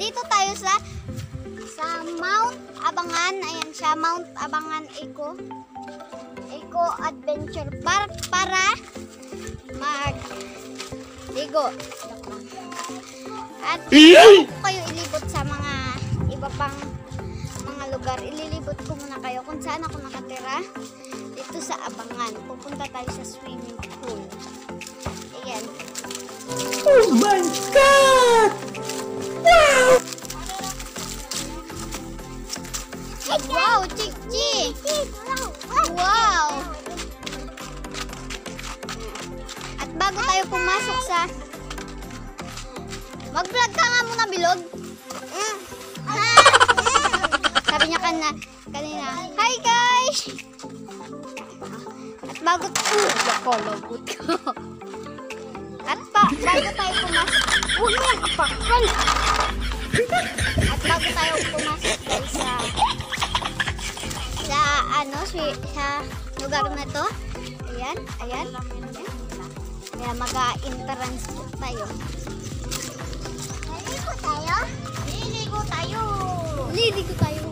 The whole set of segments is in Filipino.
nandito tayo sa Mount Abangan. Ayan siya, Mount Abangan Eco Adventure Park para mag-ligo. At kung kayo ilibot sa mga iba pang mga lugar, ililibot ko muna kayo kung saan ako nakatira. Dito sa Abangan. Pupunta tayo sa swimming pool. Ayan. Oh my God! Wow! Wow, Chichi! Wow! At bago tayo pumasok sa... Mag-vlog ka nga muna, Bilog. Sabi niya kanina, hi guys! At bago tayo... Nakalagot ka. Bago tayo pumasok... Huwag mo yung kapakal! At bago tayo pumasok tayo sa sa lugar na to. Ayan. Kaya mag-entrance po tayo. Liligo tayo.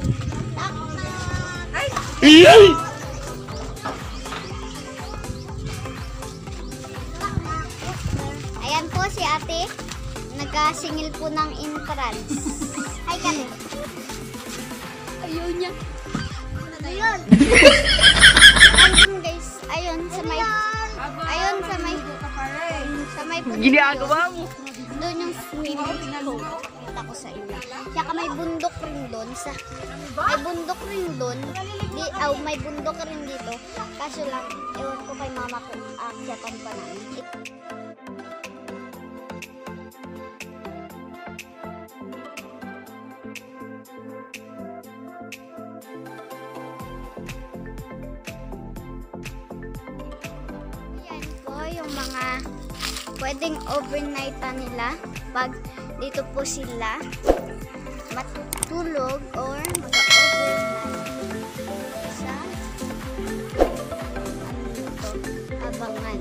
Ayan po si ate. Nagkasingil po ng entrance. Ay, kami. Ayaw niya. Ayun. Ayun guys. Ayun sa may Ginagawa mo. doon yung swimming pool. Kita ko sa inyo. Saka may bundok rin doon. May bundok rin dito. Kaso lang, ewan ko kay mama ko akyatan pa namin. Yung mga pwedeng overnightan nila pag dito po sila matutulog or mag-overnight sa Abangan.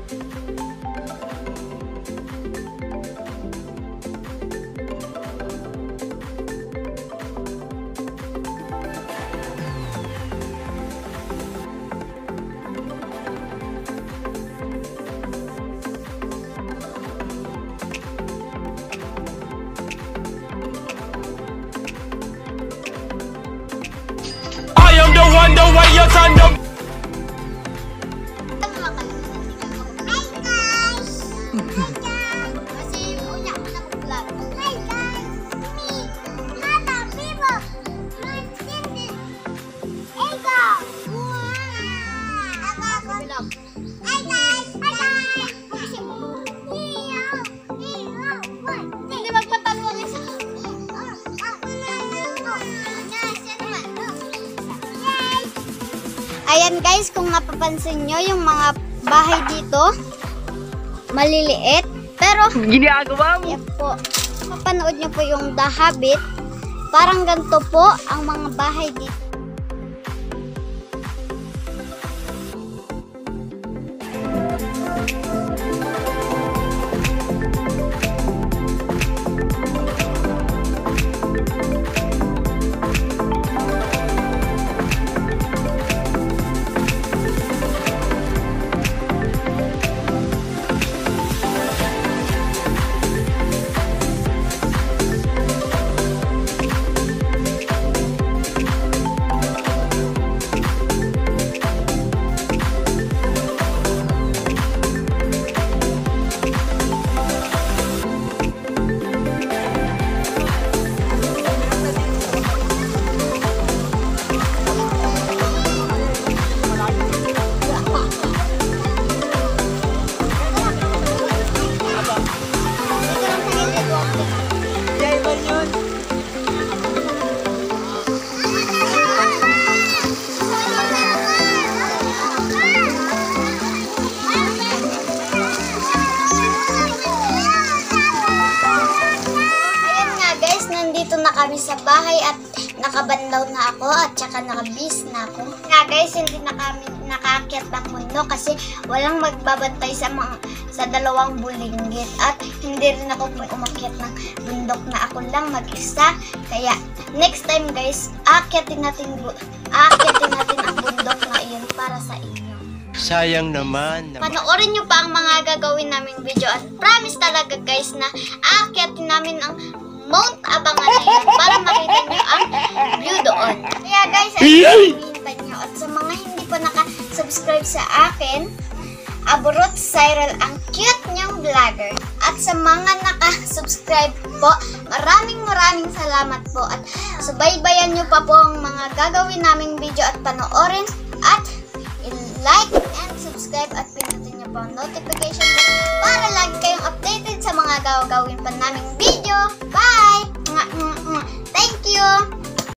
Wonder why you're turned up. Ayan guys, kung mapapansin nyo, yung mga bahay dito, maliliit. Pero, Ginagawa mo. yan po, mapanood nyo po yung The Habit. Parang ganito po ang mga bahay dito. kami sa bahay at nakabanlaw na ako at saka nakabis na ako. Nga guys, hindi na nakaakyat ng mundo kasi walang magbabantay sa dalawang bulinggit at hindi rin ako umakyat ng bundok na ako lang mag-isa. Kaya next time guys, aakyatin natin ang bundok na iyon para sa inyo. Sayang naman. Panoorin nyo pa ang mga gagawin naming video at promise talaga guys na aakyatin namin ang Mount Abangan na yan para makita nyo ang view doon. Kaya guys, ay hinihintay nyo. At sa mga hindi pa naka-subscribe sa akin, Aburot Cyril, ang cute niyang vlogger. At sa mga naka-subscribe po, maraming salamat po. At subaybayan nyo pa po ang mga gagawin naming video at panoorin. At i-like and subscribe at pinutin nyo po ang notification bell para lagi kayong updated sa mga gagawin pa naming video. Bye!